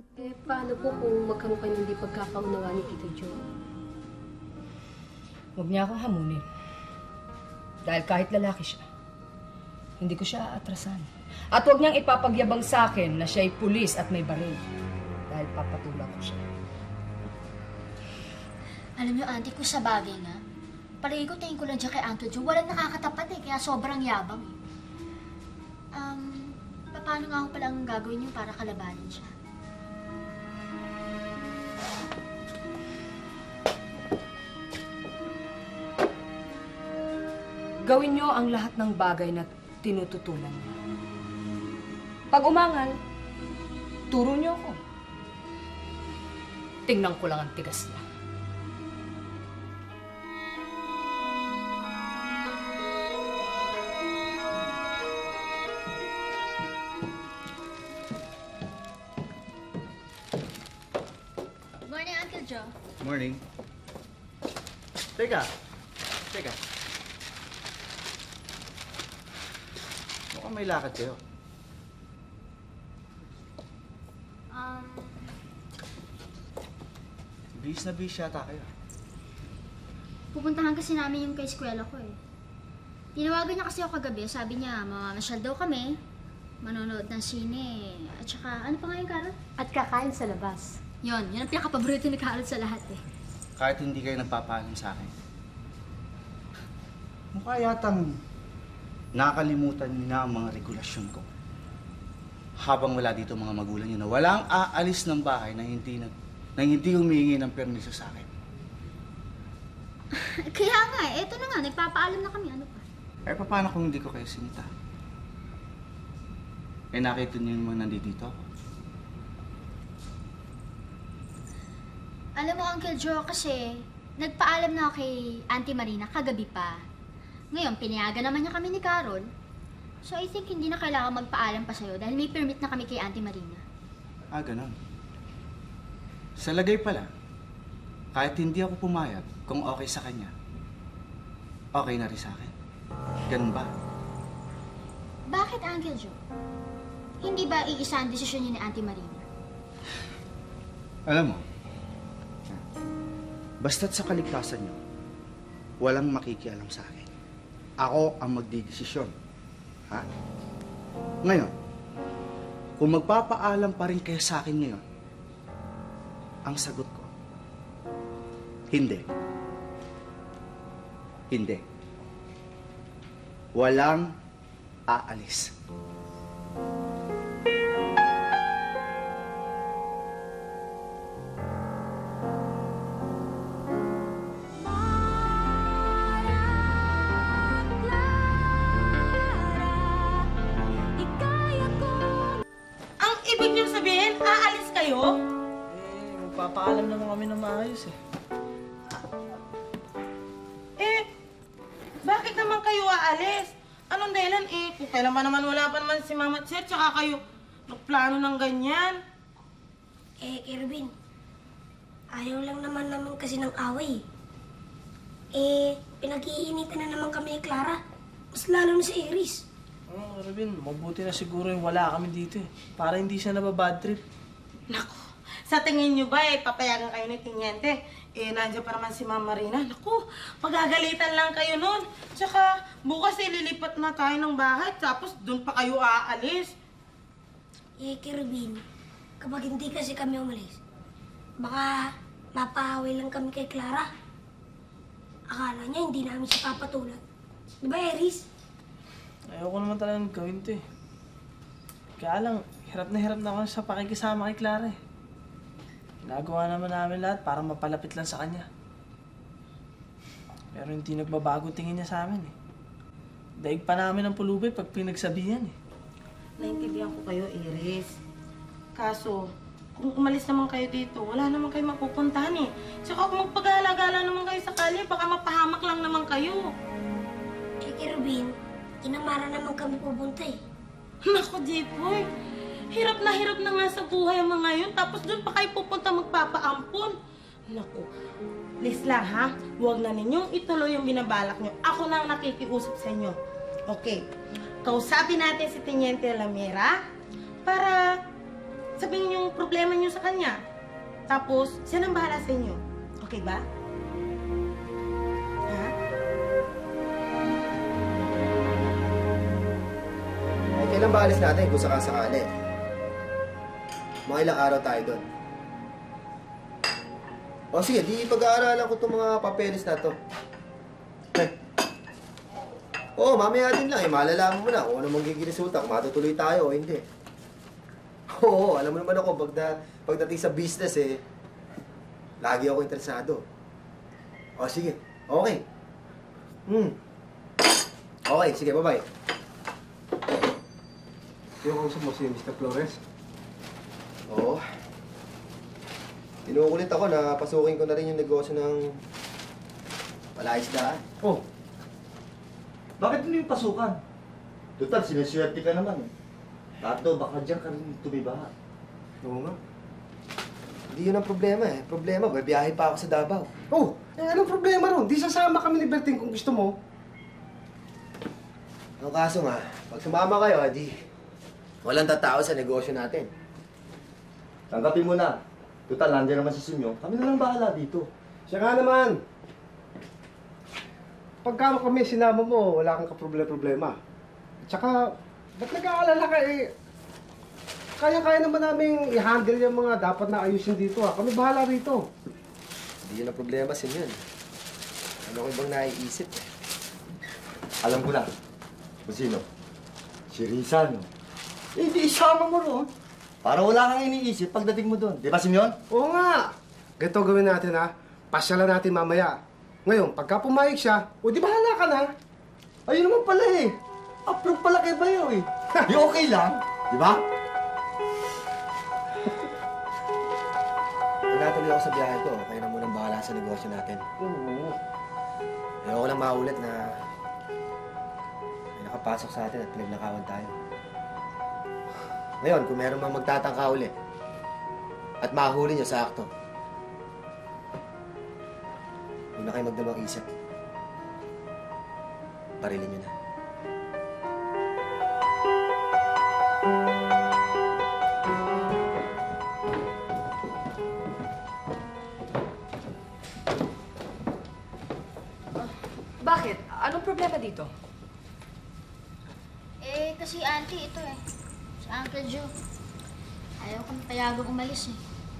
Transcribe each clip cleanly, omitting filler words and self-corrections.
Eh, paano po kung magkaroon kayo ng hindi pagkakaunawa ni Tito Joe? Huwag niya akong hamunin. Dahil kahit lalaki siya, hindi ko siya aatrasan. At huwag niyang ipapagyabang sa akin na siya'y pulis at may baril. Dahil papatulan ko siya. Alam niyo, auntie, kung sa bagay nga, palagi ko tingin ko lang dyan kay Uncle Joe, walang nakakatapat eh, kaya sobrang yabang eh. Paano nga ako palang gagawin niyo para kalabanin siya? Gawin niyo ang lahat ng bagay na tinututulan niyo. Pag umangal, turo niyo ako. Tingnan ko lang ang tigas niya. Morning, Uncle Joe. Morning. Teka. Mukhang may lakad kayo. Bis na bis yata kayo. Pupuntahan kasi namin yung kay eskwela ko eh. Tinawagan niya kasi ako kagabi, sabi niya mamamasyal daw kami, manonood ng sine, at saka ano pa nga yung Carol? At kakain sa labas. Yun ang pinaka-paborito ni Carol sa lahat eh. Kahit hindi kayo nagpapaalam sa akin. Mukha yatang nakakalimutan niyo na ang mga regulasyon ko. Habang wala dito mga magulang niyo na walang aalis ng bahay na hindi humihingi ng permiso sa akin. Kaya nga, eto na nga, nagpapaalam na kami, ano pa? Eh, paano kung hindi ko kayo sinita? Eh, nakita niyo naman nandito ako. Alam mo, Uncle Joe, kasi nagpaalam na ako kay Auntie Marina kagabi pa. Ngayon, pinayagan naman niya kami ni Carol. So, I think hindi na kailangan magpaalam pa sa'yo dahil may permit na kami kay Auntie Marina. Ah, ganun. Sa lagay pala, kahit hindi ako pumayag kung okay sa kanya, okay na rin sa akin. Ganun ba? Bakit, Uncle Joe? Hindi ba iisa ang desisyon niyo ni Auntie Marina? Alam mo, basta't sa kaligtasan niyo, walang makikialam sa akin. Ako ang magdidesisyon. Ha? Ngayon, kung magpapaalam pa rin kayo sa akin ngayon, ang sagot ko, hindi. Hindi. Walang aalis. Ibig niyo sabihin, aalis kayo? Eh, magpapaalam naman kami ng maayos eh. Eh, bakit naman kayo aalis? Anong dahilan eh? Kung kailan pa naman wala pa naman si Mama Chet, tsaka kayo nagplano ng ganyan. Eh, Kerwin, ayaw lang naman kasi ng away. Eh, pinag-iinitan na naman kami ni Clara. Mas lalo na si Iris. Oh, Robin, mabuti na siguro yung wala kami dito eh. Para hindi siya nababad trip. Naku, sa tingin niyo ba eh, papayagan kayo ni Tiniente? Eh, nandiyan pa naman si Mama Marina. Naku, pagagalitan lang kayo nun. Tsaka, bukas ililipat na tayo ng bahay, tapos dun pa kayo aalis. Eh, Kerwin, kapag hindi kasi kami umalis, baka mapahaway lang kami kay Clara. Akala niya hindi namin siya papatulan. Di ba, Iris? Ayoko naman talagang gawin to eh. Kaya lang, hirap na ako sa pakikisama kay Clara eh. Ginagawa naman namin lahat para mapalapit lang sa kanya. Pero hindi nagbabago tingin niya sa amin eh. Daig pa namin ang pulubay pag pinagsabihan eh. Naintindihan ko kayo, Iris. Kaso, kung umalis naman kayo dito, wala naman kayo mapupuntahan eh. Tsaka kung magpag-alagala naman kayo sa kalye, baka mapahamak lang naman kayo. Eh, Kerwin, kinamara naman kami pupunta eh. Naku, Jipoy. Hirap na nga sa buhay ang mga yun. Tapos doon pa kayo pupunta magpapaampon. Naku, please lang ha. Huwag na ninyong ituloy yung binabalak nyo. Ako na ang nakikiusap sa inyo. Okay. Kausapin natin si Teniente Lamera para sabihin yung problema niyo sa kanya. Tapos, siya nang bahala sa inyo. Okay ba? Ha? Eh, kailan ba alis natin kung sakasakali? Mga ilang araw tayo doon. O sige, di pag-aaralan ko itong mga papeles na to. Oo, mamaya din lang. Malalaman mo na kung ano magiging resulta, kung matutuloy tayo o hindi. Oo, alam mo naman ako, pagdating sa business lagi ako interesado. O sige, okay. Okay, sige, bye-bye. Yung kausap mo si Mr. Flores? Oo. Tinukulit ako na pasukin ko na rin yung negosyo ng palaisdaan. Oh, bakit hindi yung pasukan? Total, sinaswerte ka naman eh. Tato, baka dyan ka rin tumiba. Oo nga. Hindi yun ang problema eh. Problema, babiyahe pa ako sa Davao. Oh, anong problema ron? Di sasama kami ni Berting kung gusto mo. Ang kaso nga, pag sumama kayo, di walang tatao sa negosyo natin. Tanggapin mo na. Total, nandiyan naman si Simyo. Kami na lang bahala dito. Siya nga naman. Pagka kami sinama mo, wala kang kaproblema-problema. At saka, ba't nag-aalala ka eh? Kaya-kaya naman namin i-handle yung mga dapat na ayusin dito ha. Kami bahala rito. Hindi yun ang problema, Simyon. Ano ko ibang naiisip eh. Alam ko na. Kung sino? Si Rizal. Eh, di isama mo ron. Para wala kang iniisip pagdating mo doon. Di ba, Simyon? Oo nga. Ganito gawin natin ha. Pasyalan natin mamaya. Ngayon, pagka pumayag siya, o di bahala ka na. Ayun naman pala eh. Approve pala kay Bayo eh. Di okay lang. Di ba? Natuloy ako sa biyahe ko. Kaya na munang bahala sa negosyo natin. Oo. Ayoko lang maulit na may nakapasok sa atin at pinagnakawan tayo. Ngayon, kung meron mang magtatangka ulit at mahuli niyo sa akto, huwag na kayo magdalawang isip. Parilin niyo na. Bakit? Anong problema dito? Eh, kasi auntie, ito eh. Si Uncle Joe. Ayaw kami payagang umalis eh.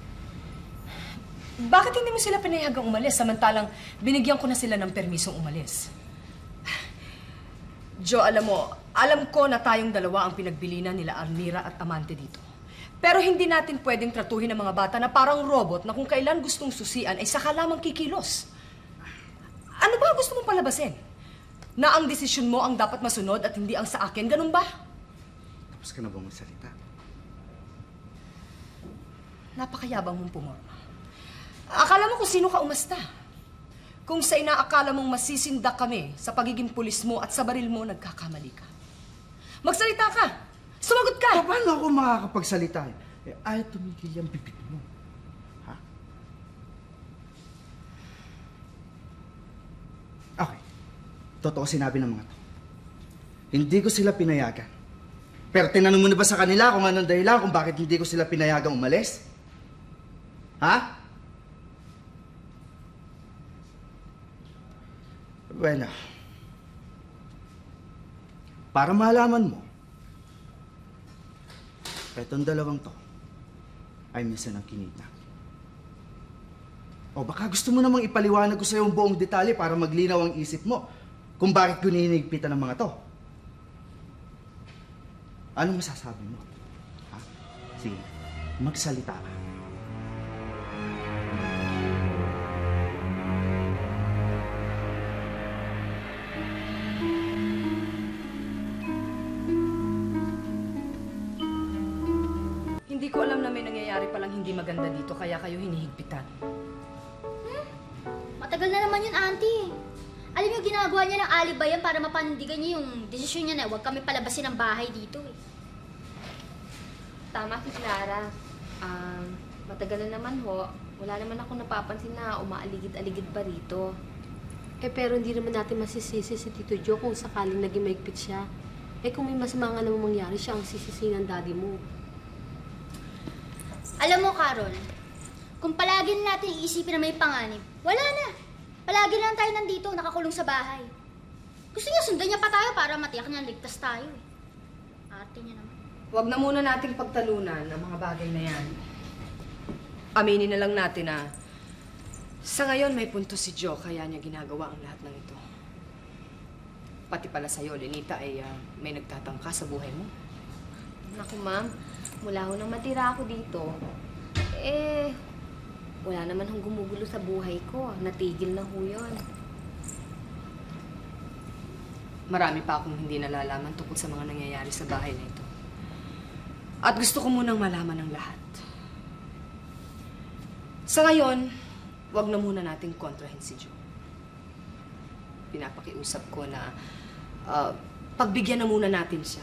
Bakit hindi mo sila pinayagang umalis samantalang binigyan ko na sila ng permisong umalis? Joe, alam ko na tayong dalawa ang pinagbilinan nila Almira at Amante dito. Pero hindi natin pwedeng tratuhin ang mga bata na parang robot na kung kailan gustong susian ay saka lamang kikilos. Ano ba gusto mong palabasin? Na ang desisyon mo ang dapat masunod at hindi ang sa akin, ganun ba? Tapos ka na ba magsalita? Napakayabang mong pumorma. Akala mo kung sino ka umasta. Kung sa inaakala mong masisindak kami sa pagiging pulis mo at sa baril mo, nagkakamali ka. Magsalita ka! Sumagot ka! Paano ako makakapagsalita eh? Ayaw tumigil yung bibig mo. Ha? Okay. Totoo sinabi ng mga to. Hindi ko sila pinayagan. Pero tinanong mo na ba sa kanila kung anong dahilan kung bakit hindi ko sila pinayagang umalis? Ha? Bueno, para malaman mo, etong dalawang to ay minsan ang kinidnap. O baka gusto mo namang ipaliwanag ko sa iyo ang buong detalye para maglinaw ang isip mo kung bakit ko nininigpitan ng mga to. Ano masasabi mo? Ha? Sige, magsalita ka. Hindi ko alam na may nangyayari palang hindi maganda dito kaya kayo hinihigpitan. Matagal na naman yun, auntie. Alam niyo, ginagawa niya ng alibayan para mapanindigan niya yung desisyon niya na huwag kami palabasin ng bahay dito eh. Tama si Clara. Matagal na naman ho. Wala naman ako napapansin na umaaligid-aligid pa rito. Pero hindi naman natin masisisi si Tito Joe kung sakaling naging maigpit siya. Kung may masama nga namang mangyari, siya ang sisisi ng daddy mo. Alam mo, Carol, kung palagi na natin iisipin na may panganib, wala na. Palagi na lang tayo nandito, nakakulong sa bahay. Gusto niya sundan niya pa tayo para matiyak niya ligtas tayo eh. Arte niya naman. Huwag na muna nating pagtalunan ang mga bagay na yan. Aminin na lang natin na sa ngayon may punto si Joe kaya niya ginagawa ang lahat ng ito. Pati pala sa'yo, Lenita, ay may nagtatangka sa buhay mo. Naku, ma'am. Mula ho nang matira ako dito, wala naman hong gumugulo sa buhay ko. Natigil na ho yun. Marami pa akong hindi nalalaman tungkol sa mga nangyayari sa bahay na ito. At gusto ko munang malaman ang lahat. Sa ngayon, wag na muna nating kontrahin si Joe. Pinapakiusap ko na pagbigyan na muna natin siya.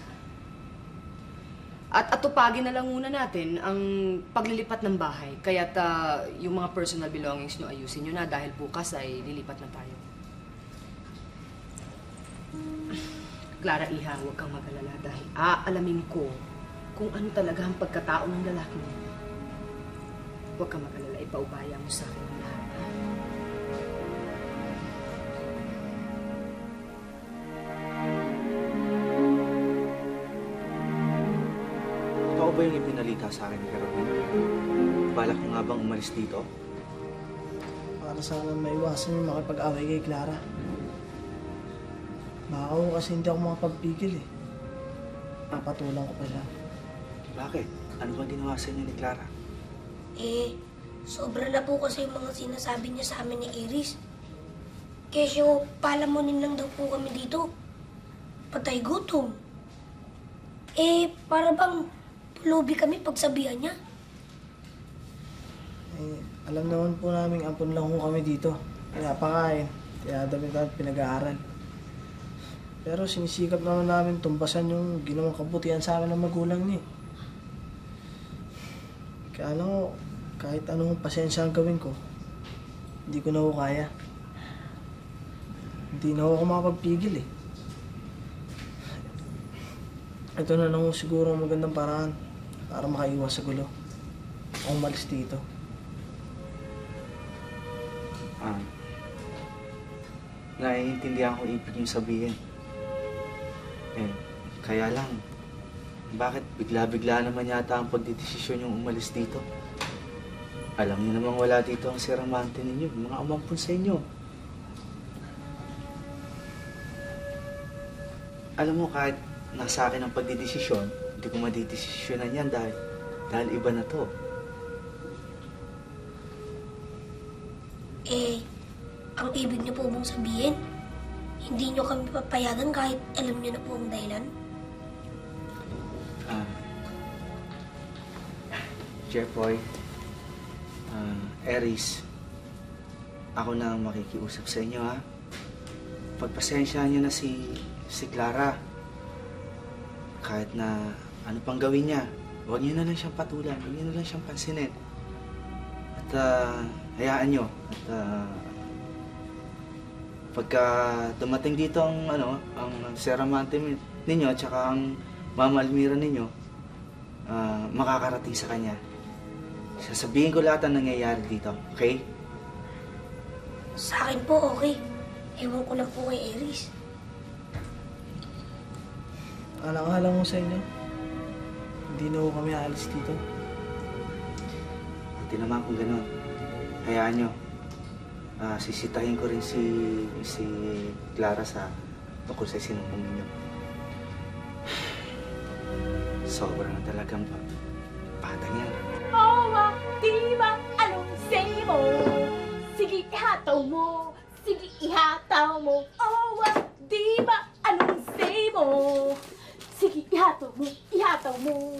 At atupagin na lang muna natin ang paglilipat ng bahay. Kaya't yung mga personal belongings nyo ayusin nyo na dahil bukas ay lilipat na tayo. Clara, Iha, huwag kang mag-alala dahil aalamin ko kung ano talaga ang pagkatao ng lalaki mo. Huwag kang mag-alala, ipaubaya mo sa akin ang lahat. Totoo ba yung ipinalita sa akin ni Carolyn? Balak mo nga bang umalis dito? Para sana maiwasan yung makipag-away kay Clara. Baka ako kasi hindi ako makapagpigil eh. Papatulang ko pa siya. Bakit? Ano bang ginawa sa inyo ni Clara? Sobra na po kasi yung mga sinasabi niya sa amin ni Iris. Kesyo, palamunin lang daw po kami dito. Patay gutom. Para bang pulubi kami pagsabihan niya. Alam naman po namin ampun lang ho kami dito. Pinapakain, tinadamit at pinag-aaral. Pero sinisikap naman namin tumbasan yung ginawang kabutihan sa amin ng magulang niya. Kaya alam ko, kahit anong pasensya ang gawin ko, hindi ko na ho kaya. Hindi na ako makapagpigil eh. Ito na lang siguro ang magandang paraan para makaiwas sa gulo. O umalis dito. Naiintindihan ko ibig yung sabihin. Kaya lang, bakit bigla-bigla naman yata ang pagdidesisyon yung umalis dito? Alam niyo namang wala dito ang siramante ninyo, mga umampun sa inyo. Alam mo, kahit nasa akin ang pagdidesisyon, hindi ko madidesisyonan yan dahil iba na to. Ang ibig niyo po bang sabihin, hindi niyo kami papayagan kahit alam niyo na po ang dahilan? Jeffoy, Aries, ako na ang makikiusap sa inyo, ha? Pagpasensyahan niyo na si Clara. Kahit na ano pang gawin niya, huwag niyo na lang siyang patulan, huwag niyo na lang siyang pansinin. At hayaan niyo. At pagka dumating dito ang Sir Amante ninyo at saka ang Mama Almira ninyo, makakarating sa kanya. Sasabihin ko lahat ang nangyayari dito, okay? Sa akin po, okay. Ewan ko lang po kay Aries. Alang-alang mo sa inyo, hindi na ho kami aalis dito. Buti naman kung gano'n. Hayaan nyo. Sisitahin ko rin si Clara sa tungkol sa sinumpong ninyo. Sobra na talagang patang yan. Diba? Anong say mo? Sige, ihataw mo. Sige, ihataw mo. Diba? Anong say mo? Sige, ihataw mo. Ihataw mo.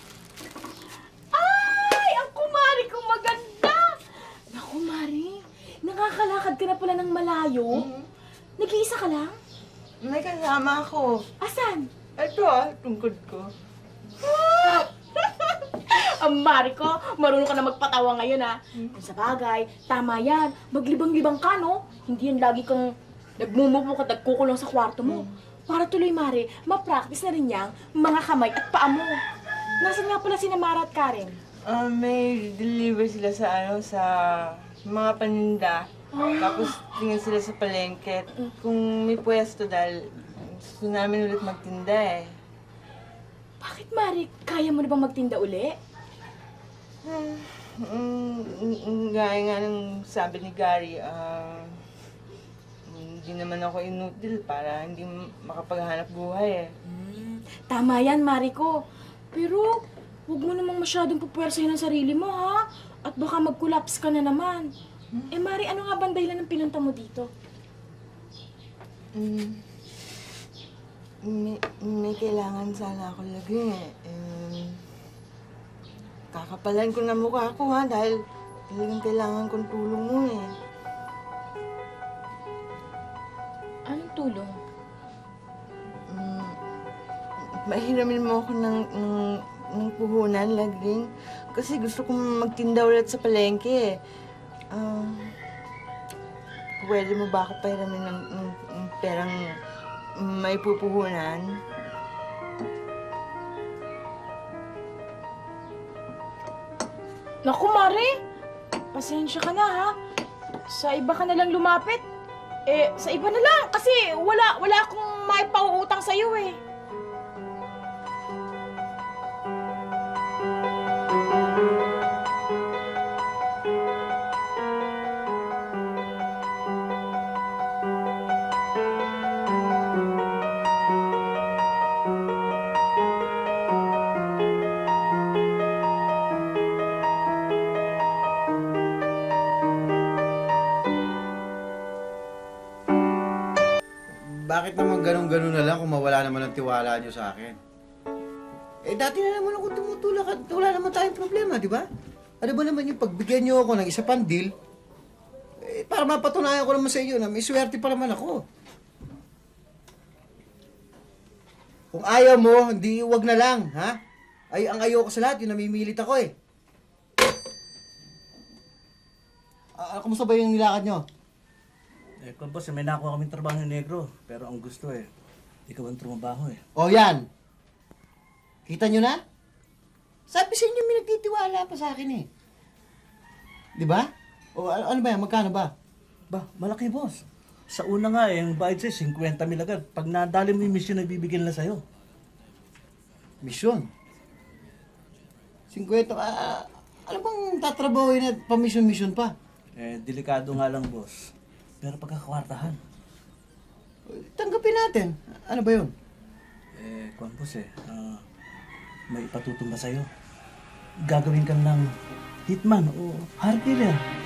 Ay! Ang kumari kong maganda! Naku, Mari. Nakakalakad ka na pala ng malayo. Nag-iisa ka lang? May kasama ako. Asan? Ito tungkod ko. Ang Mari ko, marunong ka na magpatawa ngayon, ha? Sa bagay, tama yan. Maglibang-libang ka, no? Hindi yan lagi kang nagmumupo ka, nagkukulong sa kwarto mo. Para tuloy, Mari, ma-practice na rin niyang mga kamay at paa mo. Nasaan nga pala si Mara at Karen? May deliver sila sa sa mga paninda. Tapos tingin sila sa palengke. Kung may pwesto dahil gusto namin ulit magtinda eh. Bakit, Mari? Kaya mo na bang magtinda uli? Gaya nga ng sabi ni Gary, hindi naman ako inutil para hindi makapaghanap buhay eh. Tama yan, Mariko. Pero, huwag mo namang masyadong pupwersahin ang sarili mo, ha? At baka mag-collapse ka na naman. Eh, Mari, ano nga bang dahilan ng pinunta mo dito? May kailangan sana ako lagi eh. Kakapalan ko na mukha ko ha, dahil talagang kailangan kong tulong mo eh. Anong tulong? Mahiramin mo ako ng puhunan, lagring. Kasi gusto kong magtinda ulit sa palengke eh. Pwede mo ba ako pahiramin ng perang may pupuhunan? Naku, Mari! Pasensya ka na, ha? Sa iba ka na lang lumapit. Eh, sa iba na lang. Kasi wala akong maipauutang sa'yo, eh. Bakit naman ganun-ganun na lang kung mawala naman ang tiwala niyo sa akin? Eh, dati na naman ako tumutulak at wala naman tayong problema, di ba? Ano ba naman yung pagbigyan niyo ako ng isa pang deal? Eh, para mapatunayan ko naman sa inyo na may swerte pa naman ako. Kung ayaw mo, hindi wag na lang, ha? Ay, ang ayaw ko sa lahat, yung namimilit ako eh. Kumusta ba yung nilakad niyo? Eh, kung boss, may nakuha kaming trabaho ng negro. Pero ang gusto eh, ikaw ang trumabaho eh. O yan! Kita nyo na? Sabi sa inyo, may nagtitiwala pa sa akin eh. Di ba? O ano ba yan? Magkano ba? Ba, malaki boss. Sa una nga eh, yung bayad sa'yo, 50 mil agad. Pag nadali mo yung mission na bibigyan nila sa'yo. Misyon? 50? Ano bang tatrabahoin at pamisyon-misyon pa? Eh, delikado nga lang boss. Pero pagkakwartahan. Tanggapin natin. Ano ba yun? Eh, kung boss eh, may ipatutumba sa'yo. Gagawin kang ng hitman o hard dealer.